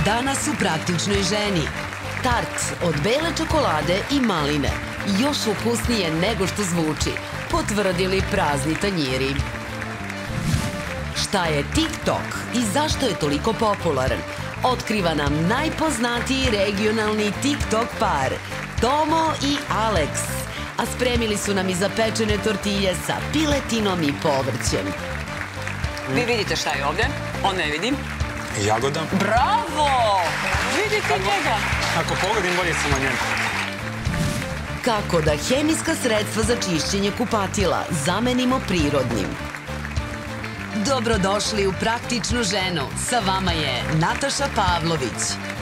Danas u Praktičnoj ženi. Tart od bele čokolade i maline. Još ukusnije nego što zvuči, potvrdili prazni tanjiri. Šta je TikTok i zašto je toliko popularan? Otkriva nam najpoznatiji regionalni TikTok par, Tomo i Alex. A spremili su nam i zapečene tortilje sa piletinom i povrćem. Vi vidite šta je ovde? On ne vidim. Jagoda. Bravo! Vidite njega. Ako pogodim, bolje sam na njemu. Kako da hemijska sredstva za čišćenje kupatila zamenimo prirodnim. Dobrodošli u Praktičnu ženu. Sa vama je Nataša Pavlović.